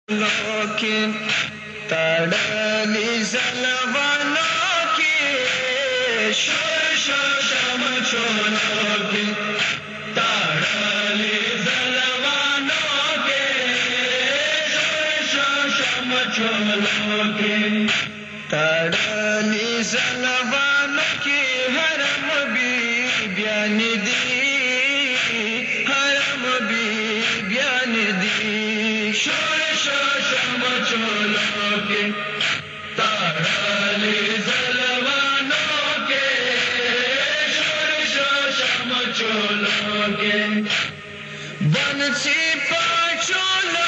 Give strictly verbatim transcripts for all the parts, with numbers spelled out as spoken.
کے تڑلی زلوانوں کے شور شور شم چولوں کے تڑلی زلوانوں کے شور شور شم چولوں کے تڑلی زلوانوں کے حرم بھی بیان دی حرم بھی بیان دی شور شور شم چولوں کے تڑلی زلوانوں کے شور شور شم چولوں کے بنسی پانچولوں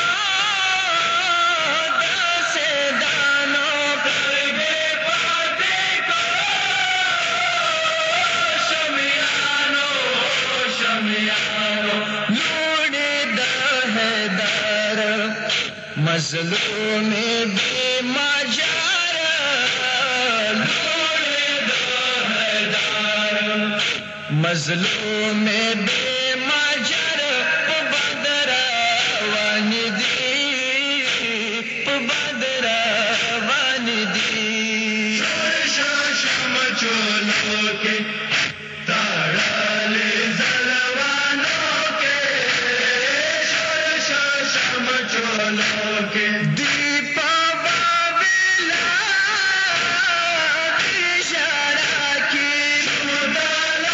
مظلوم بے ماجر لوڑے دو حیدر مظلوم بے ماجر بدر وان دی بدر وان دی شور شور شم چولوں کے تڑلی زلوانوں کے شور شور شم چولوں کے دیپا باویلا اشارہ کی مدالا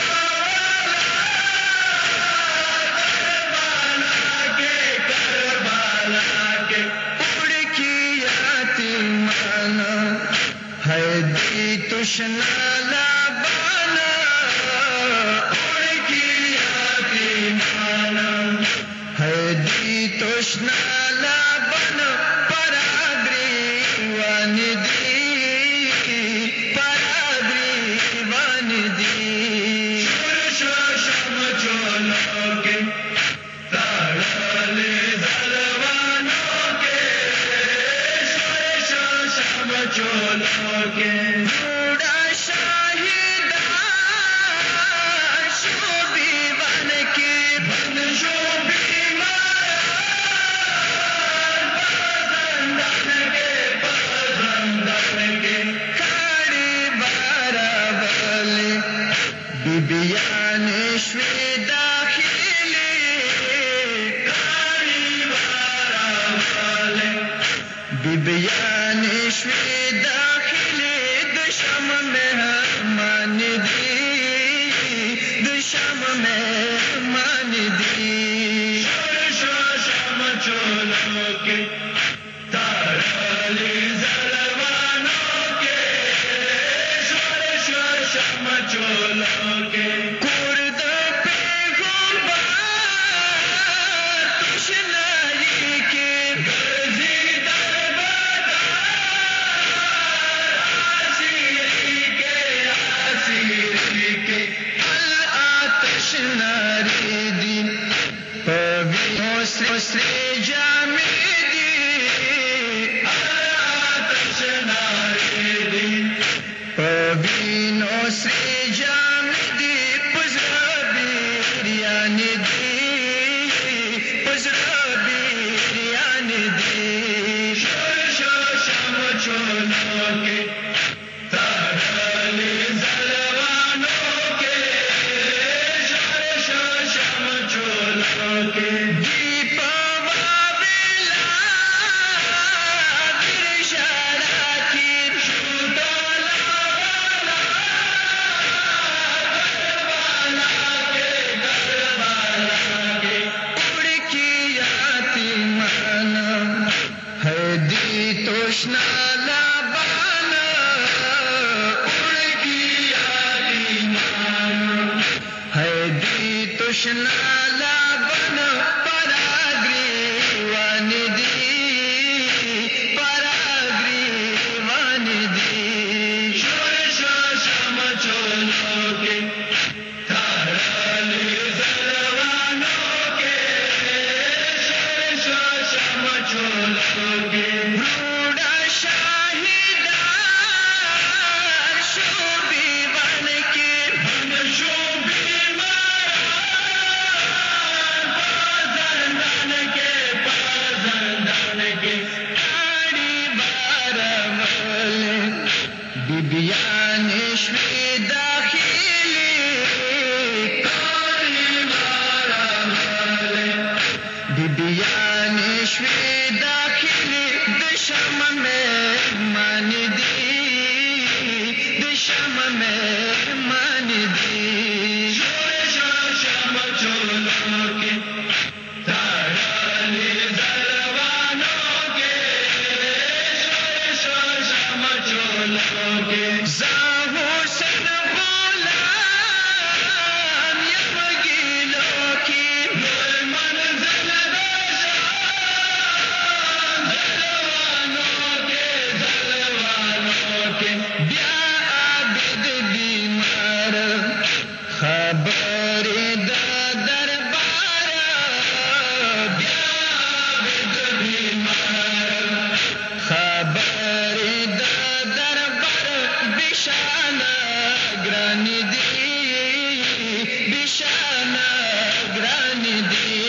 کربلا کے کربلا کے اڑ کی یتیمان ہے دی تشنا لبانا اڑ کی یتیمان ہے دی تشنا بیان شوی داخلی کاری بارا والے بیان شوی داخلی دشم مہمان دی دشم مہمان دی شور شور شم چولوں کے تڑلی زلوانوں کے شور شور شم چولوں کے کرد پیغمبر تشنائی کے غازی دربدر آسیری کے آسیری کے الآتش ناری دی پوی حسری جامی دی الآتش ناری دی پوی نسری جامی دی پزر بیریان دی پزر بیریان دی شور شور شم چولوں کے تڑلی زلوانوں کے شور شور شم چولوں کے دیپا باویلا اشارہ کی شوتالا تشنا لبانا اڑ کی یتیمان ہے دی تشنا لبانا پراگری وان دی پراگری وان دی شور شور شم چولوں کے تڑلی زلوانوں کے شور شور شم چولوں کے کے داخلی دشم میں مان دی دشم میں مان دی شم چولوں کے تارانی دروانوں کے شم چولوں کے ظاہر سن غلام یمگیلوں کی منزل خبر دا دربار بیمار خبر دا دربار بشان گران دی بشان گران دی